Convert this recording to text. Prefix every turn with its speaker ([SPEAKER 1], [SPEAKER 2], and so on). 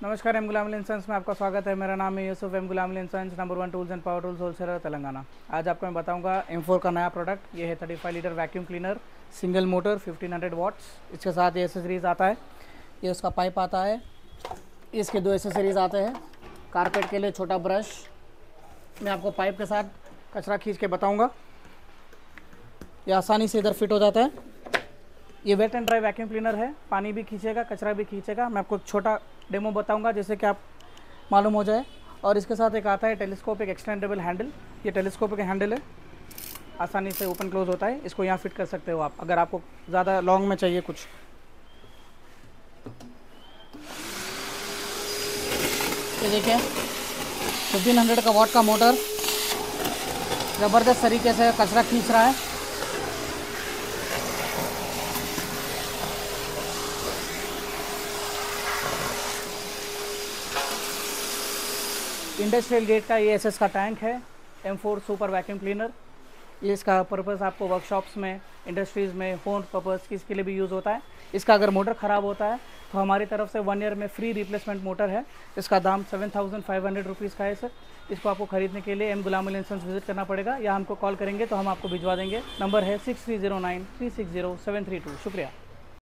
[SPEAKER 1] नमस्कार, M Ghulam Ali sons में आपका स्वागत है। मेरा नाम है Yusuf, M Ghulam Ali sons, number 1 tools and power tools wholesaler Telangana. आज आपको मैं बताऊंगा M4 का नया प्रोडक्ट। ये है 35 litre vacuum cleaner, single motor, 1500 watts. इसके साथ ये एसेसरीज़ आता है। ये उसका पाइप आता है, इसके 2 एसेसरीज़ आते हैं। कारपेट के लिए छोटा ब्रश, मैं आपको पाइप के साथ कचरा खींच के बताऊँगा। ये आसानी से इधर फिट हो जाता है। ये wet and dry vacuum cleaner है, पानी भी खींचेगा, कचरा भी खींचेगा। मैं आपको एक छोटा डेमो बताऊंगा जिससे कि आप मालूम हो जाए। और इसके साथ एक आता है टेलीस्कोपिक एक्सटेंडेबल हैंडल। ये टेलीस्कोपिक हैंडल है, आसानी से ओपन क्लोज होता है। इसको यहाँ फिट कर सकते हो आप, अगर आपको ज़्यादा लॉन्ग में चाहिए कुछ। ये देखिए 1500 का वाट का मोटर ज़बरदस्त तरीके से कचरा खींच रहा है। इंडस्ट्रियल गेट का ये एसएस का टैंक है, M4 सुपर वैक्यूम क्लीनर। ये इसका पर्पज़ आपको वर्कशॉप्स में, इंडस्ट्रीज़ में, होम पर्पज़ किसके लिए भी यूज़ होता है। इसका अगर मोटर ख़राब होता है तो हमारी तरफ से 1 ईयर में फ्री रिप्लेसमेंट मोटर है। इसका दाम 7500 रुपीज़ का है सर। इसको आपको ख़रीदने के लिए M Ghulam Ali sons visit करना पड़ेगा, या हमको कॉल करेंगे तो हम आपको भिजवा देंगे। नंबर है 6309 360 732। शुक्रिया।